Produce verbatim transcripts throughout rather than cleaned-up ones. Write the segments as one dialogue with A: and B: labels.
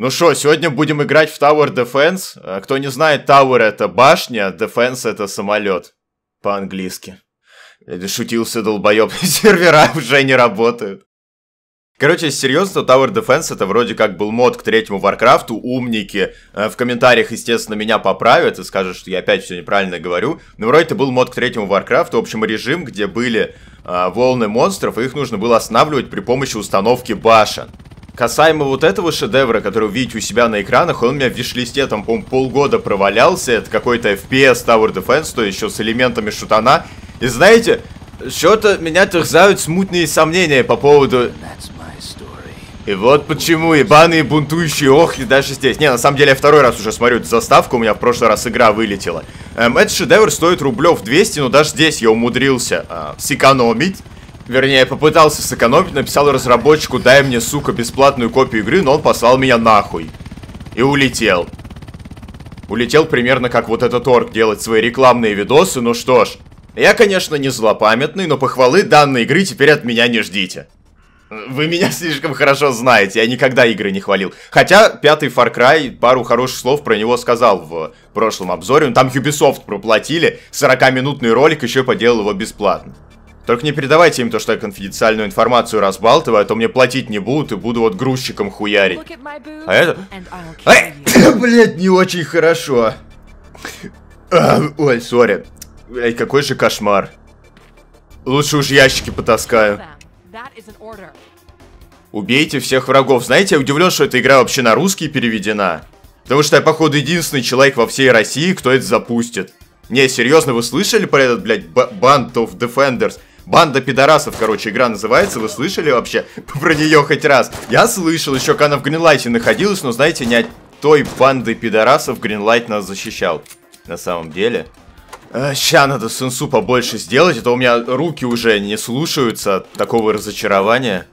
A: Ну шо, сегодня будем играть в Tower Defense. Кто не знает, Tower это башня, Defense это самолет. По-английски. Шутился долбоёб, сервера уже не работают. Короче, если серьезно, то Tower Defense это вроде как был мод к третьему Варкрафту. Умники в комментариях, естественно, меня поправят и скажут, что я опять все неправильно говорю. Но вроде это был мод к третьему Варкрафту. В общем, режим, где были э, волны монстров, и их нужно было останавливать при помощи установки башен. Касаемо вот этого шедевра, который вы видите у себя на экранах, он у меня в виш-листе там, по-моему, полгода провалялся. Это какой-то эф пи эс Tower Defense, то еще с элементами шутана. И знаете, что-то меня терзают смутные сомнения по поводу... И вот почему ебаные бунтующие охли даже здесь. Не, на самом деле я второй раз уже смотрю эту заставку, у меня в прошлый раз игра вылетела. Эм, этот шедевр стоит рублев двести, но даже здесь я умудрился э, сэкономить. Вернее, я попытался сэкономить, написал разработчику: дай мне, сука, бесплатную копию игры, но он послал меня нахуй. И улетел. Улетел примерно как вот этот орк делать свои рекламные видосы, ну что ж. Я, конечно, не злопамятный, но похвалы данной игры теперь от меня не ждите. Вы меня слишком хорошо знаете, я никогда игры не хвалил. Хотя пятый Far Cry, пару хороших слов про него сказал в прошлом обзоре. Там Ubisoft проплатили, сорокаминутный ролик, еще поделал его бесплатно. Только не передавайте им то, что я конфиденциальную информацию разбалтываю, а то мне платить не будут и буду вот грузчиком хуярить. А это... Ай, блядь, не очень хорошо. А, ой, сори. Блядь, какой же кошмар. Лучше уж ящики потаскаю. Убейте всех врагов. Знаете, я удивлен, что эта игра вообще на русский переведена. Потому что я, походу, единственный человек во всей России, кто это запустит. Не, серьезно, вы слышали про этот, блядь, Band of Defenders? Банда пидорасов, короче, игра называется. Вы слышали вообще про нее хоть раз? Я слышал, еще когда она в Greenlight находилась, но, знаете, не от той банды пидорасов Greenlight нас защищал. На самом деле... А, ща надо сенсу побольше сделать, а то у меня руки уже не слушаются от такого разочарования.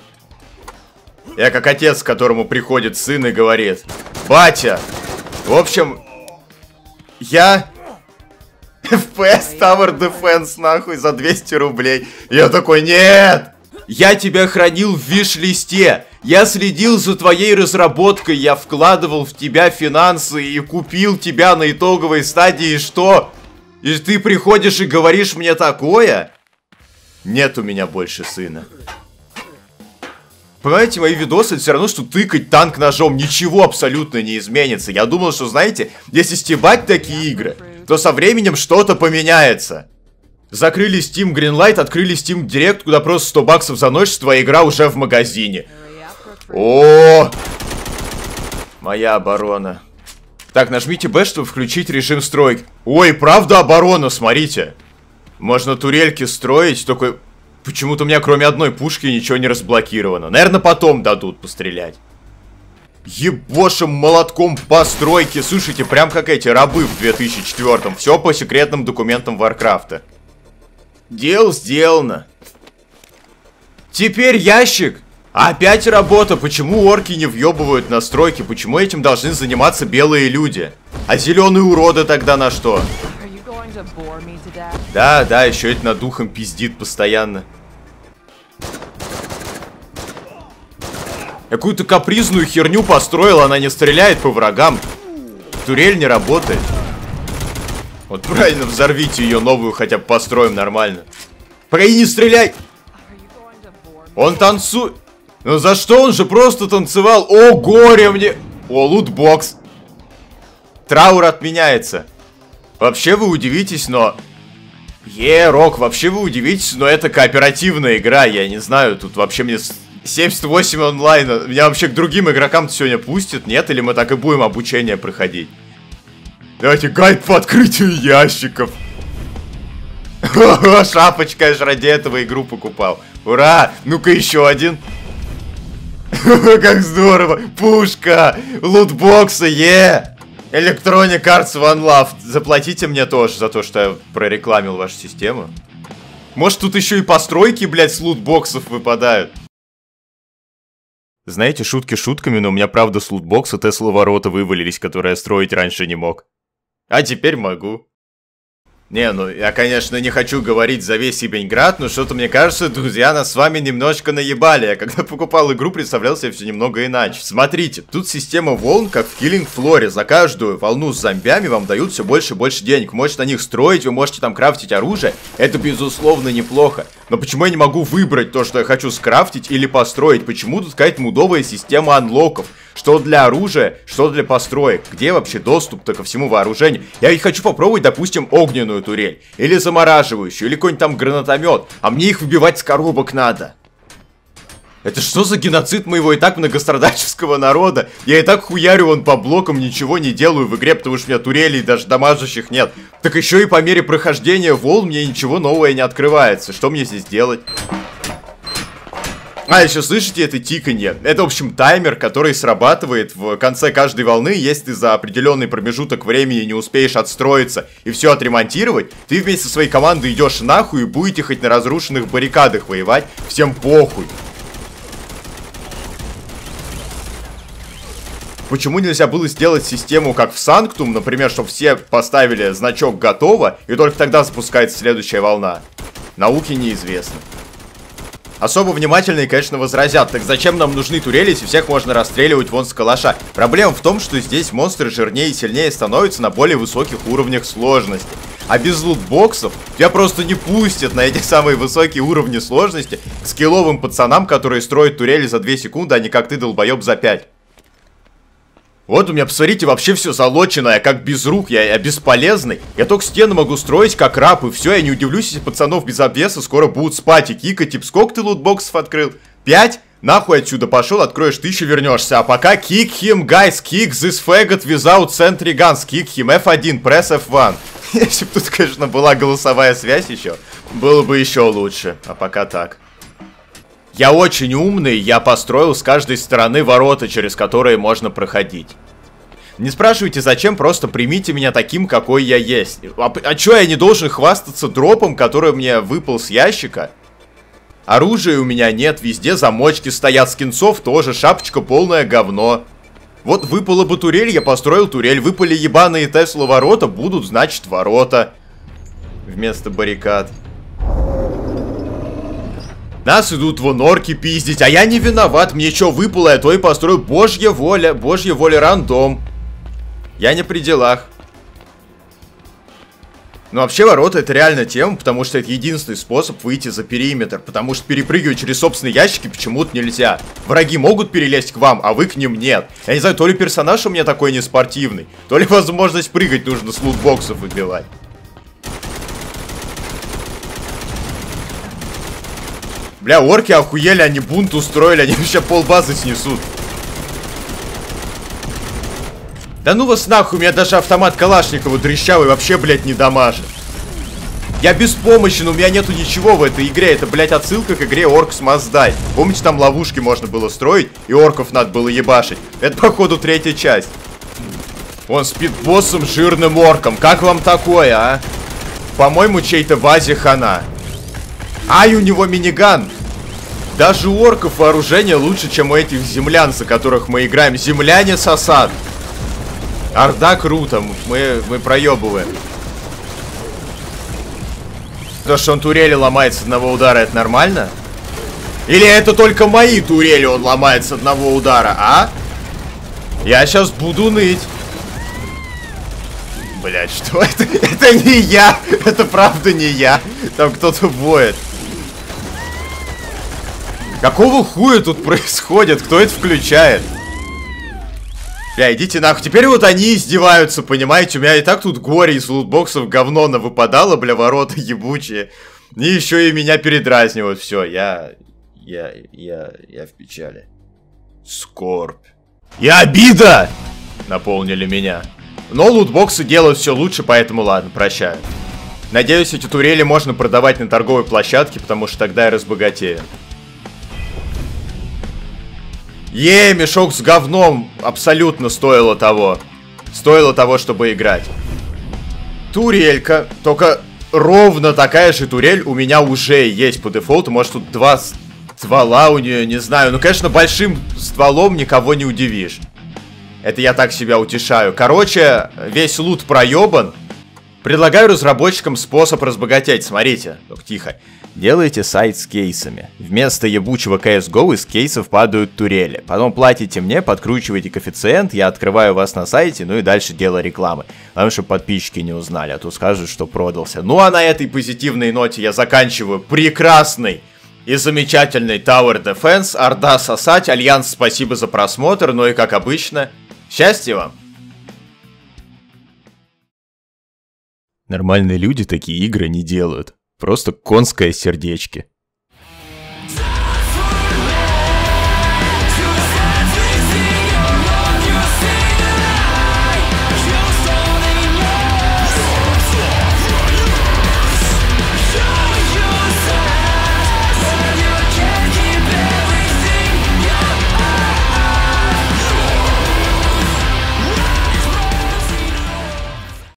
A: Я как отец, к которому приходит сын и говорит: батя, в общем, я... эф пи эс Tower Defense, нахуй, за двести рублей. Я такой: нет! Я тебя хранил в виш-листе. Я следил за твоей разработкой. Я вкладывал в тебя финансы и купил тебя на итоговой стадии. Что? И ты приходишь и говоришь мне такое? Нет у меня больше сына. Понимаете, мои видосы, это все равно, что тыкать танк ножом. Ничего абсолютно не изменится. Я думал, что, знаете, если стебать такие игры, то со временем что-то поменяется. Закрыли Steam Greenlight, открыли Steam Direct, куда просто сто баксов заносишь, твоя игра уже в магазине. О, моя оборона. Так, нажмите бэ, чтобы включить режим стройки. Ой, правда оборона, смотрите. Можно турельки строить, только почему-то у меня кроме одной пушки ничего не разблокировано. Наверное, потом дадут пострелять. Ебошим молотком по стройке. Слушайте, прям как эти рабы в две тысячи четвёртом. Все по секретным документам Варкрафта. Дело сделано. Теперь ящик. Опять работа. Почему орки не въебывают на стройки? Почему этим должны заниматься белые люди? А зеленые уроды тогда на что? Да, да, еще это над духом пиздит постоянно. Какую-то капризную херню построил, она не стреляет по врагам. Турель не работает. Вот правильно, взорвите ее новую, хотя бы построим нормально. Погоди, не стреляй! Он танцует. Ну за что? Он же просто танцевал. О, горе мне! О, лутбокс. Траур отменяется. Вообще вы удивитесь, но... Е, Рок, вообще вы удивитесь, но это кооперативная игра. Я не знаю, тут вообще мне... семьдесят восемь онлайна. Меня вообще к другим игрокам сегодня пустят, нет? Или мы так и будем обучение проходить? Давайте гайд по открытию ящиков. Шапочка, я же ради этого игру покупал. Ура! Ну-ка еще один. Как здорово! Пушка! Лутбоксы, е! Electronic Arts One Love. Заплатите мне тоже за то, что я прорекламил вашу систему. Может, тут еще и постройки, блядь, с лутбоксов выпадают. Знаете, шутки шутками, но у меня правда с лутбокса Тесла ворота вывалились, которые я строить раньше не мог. А теперь могу. Не, ну я, конечно, не хочу говорить за весь Ибеньград, но что-то мне кажется, друзья, нас с вами немножко наебали. Я когда покупал игру, представлял себе все немного иначе. Смотрите, тут система волн, как в Killing Floor. За каждую волну с зомбями вам дают все больше и больше денег. Вы можете на них строить, вы можете там крафтить оружие. Это, безусловно, неплохо. Но почему я не могу выбрать то, что я хочу скрафтить или построить? Почему тут какая-то мудовая система анлоков? Что для оружия, что для построек. Где вообще доступ-то ко всему вооружению? Я ведь хочу попробовать, допустим, огненную турель. Или замораживающую, или какой-нибудь там гранатомет. А мне их выбивать с коробок надо. Это что за геноцид моего и так многострадальческого народа? Я и так хуярю вон по блокам, ничего не делаю в игре, потому что у меня турелей даже дамажащих нет. Так еще и по мере прохождения волн мне ничего нового не открывается. Что мне здесь делать? А, еще слышите это тиканье? Это, в общем, таймер, который срабатывает в конце каждой волны. Если ты за определенный промежуток времени не успеешь отстроиться и все отремонтировать, ты вместе со своей командой идешь нахуй и будете хоть на разрушенных баррикадах воевать. Всем похуй. Почему нельзя было сделать систему как в Sanctum, например, чтобы все поставили значок «Готово», и только тогда запускается следующая волна? Науке неизвестно. Особо внимательные, конечно, возразят. Так зачем нам нужны турели, если всех можно расстреливать вон с калаша? Проблема в том, что здесь монстры жирнее и сильнее становятся на более высоких уровнях сложности. А без лутбоксов тебя просто не пустят на эти самые высокие уровни сложности к скилловым пацанам, которые строят турели за две секунды, а не как ты, долбоеб, за пять. Вот у меня, посмотрите, вообще все залочено, я как без рук, я, я бесполезный. Я только стены могу строить как раб, и все, я не удивлюсь, если пацанов без обвеса скоро будут спать и кикать. Типа, сколько ты лутбоксов открыл? Пять? Нахуй отсюда пошел, откроешь тысячу, вернешься. А пока kick him, guys, kick this faggot without sentry guns, kick him, эф один, press эф один. Если бы тут, конечно, была голосовая связь еще, было бы еще лучше, а пока так. Я очень умный, я построил с каждой стороны ворота, через которые можно проходить. Не спрашивайте зачем, просто примите меня таким, какой я есть. А, а чё, я не должен хвастаться дропом, который мне выпал с ящика? Оружия у меня нет, везде замочки стоят, скинцов тоже, шапочка полное говно. Вот выпала бы турель, я построил турель, выпали ебаные Тесла ворота, будут, значит, ворота. Вместо баррикад. Нас идут вон орки пиздить, а я не виноват, мне что выпало, я то и построю. Божья воля, божья воля, рандом. Я не при делах. Но вообще ворота это реально тема, потому что это единственный способ выйти за периметр. Потому что перепрыгивать через собственные ящики почему-то нельзя. Враги могут перелезть к вам, а вы к ним нет. Я не знаю, то ли персонаж у меня такой неспортивный, то ли возможность прыгать нужно с лутбоксов выбивать. Бля, орки охуели, они бунт устроили, они вообще полбазы снесут. Да ну вас нахуй, у меня даже автомат Калашникова трещавый вообще, блядь, не дамажит. Я беспомощен, у меня нету ничего в этой игре, это, блядь, отсылка к игре Orcs Must Die. Помните, там ловушки можно было строить, и орков надо было ебашить? Это, походу, третья часть. Он спит боссом жирным орком, как вам такое, а? По-моему, чей-то базе хана. Ай, у него миниган. Даже у орков вооружение лучше, чем у этих землян, за которых мы играем. Земляне сосад. Орда круто, мы, мы проебываем. То, что он турели ломает с одного удара, это нормально? Или это только мои турели он ломает с одного удара, а? Я сейчас буду ныть. Блять, что это? Это не я. Это правда не я. Там кто-то воет. Какого хуя тут происходит? Кто это включает? Бля, идите нахуй. Теперь вот они издеваются, понимаете? У меня и так тут горе из лутбоксов говно навыпадало, бля, ворота ебучие. И еще и меня передразнивают. Все, я... Я... Я... Я в печали. Скорбь. И обида! Наполнили меня. Но лутбоксы делают все лучше, поэтому ладно, прощаю. Надеюсь, эти турели можно продавать на торговой площадке, потому что тогда я разбогатею. Е, мешок с говном абсолютно стоило того. Стоило того, чтобы играть. Турелька. Только ровно такая же турель у меня уже есть по дефолту. Может, тут два ствола у нее, не знаю. Ну, конечно, большим стволом никого не удивишь. Это я так себя утешаю. Короче, весь лут проебан. Предлагаю разработчикам способ разбогатеть, смотрите. Только тихо. Делайте сайт с кейсами. Вместо ебучего си эс го из кейсов падают турели. Потом платите мне, подкручиваете коэффициент, я открываю вас на сайте, ну и дальше дело рекламы. Потому что подписчики не узнали, а то скажут, что продался. Ну а на этой позитивной ноте я заканчиваю прекрасный и замечательный Tower Defense. Орда сосать, Альянс, спасибо за просмотр, ну и как обычно, счастья вам! Нормальные люди такие игры не делают. Просто конское сердечки.